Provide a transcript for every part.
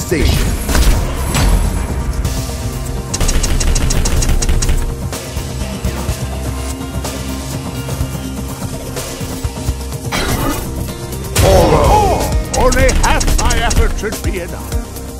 station. Only half my effort should be enough.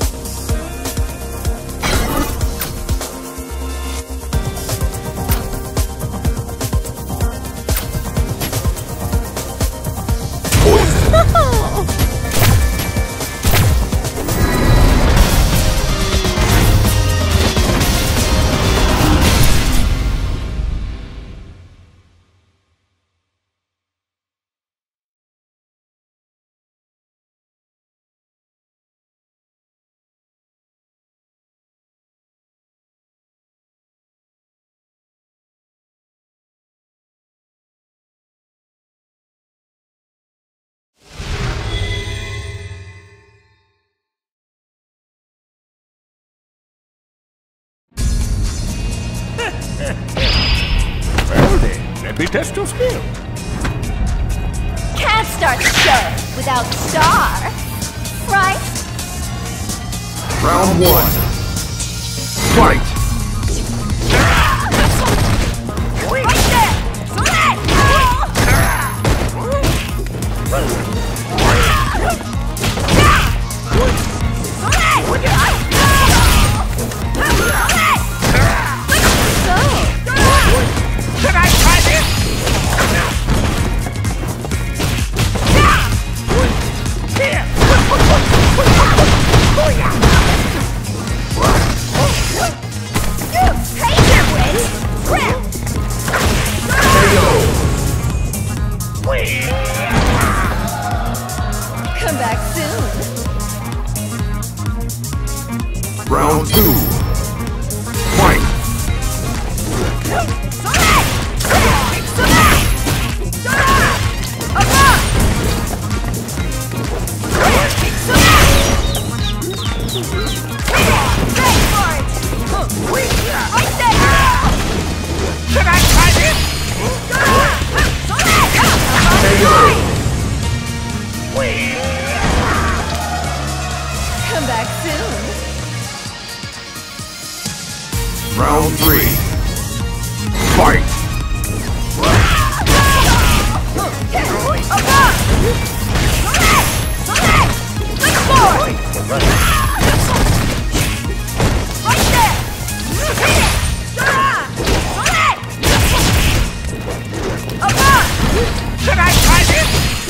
Well then, let me test your skill. Can't start the show without Star, right? Round 1. Fight! Right there! Select! Should I try this? Here! You crazy witch! Come back soon. Round 2. Fight! Should I try this? Come back soon. Round 3. Fight! Should I try this?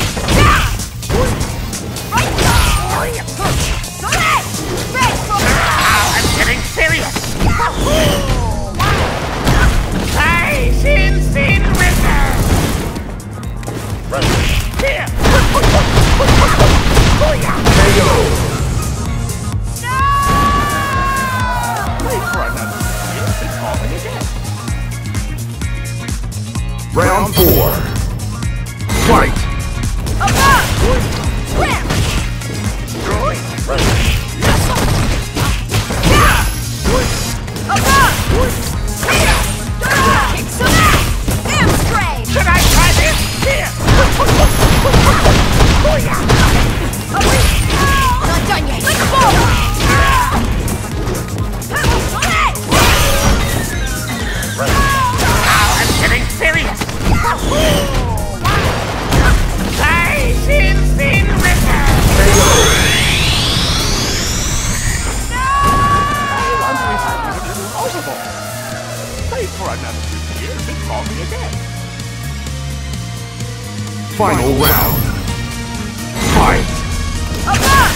I'm getting serious. Nice insane wizard. Here. KO! Wait for another year to call me again. Round 4. Fight! Should I try this? Here. Not done yet. Now I'm getting serious. Nice insane wizard. Wait for another few years and call me again. Final round. Fight!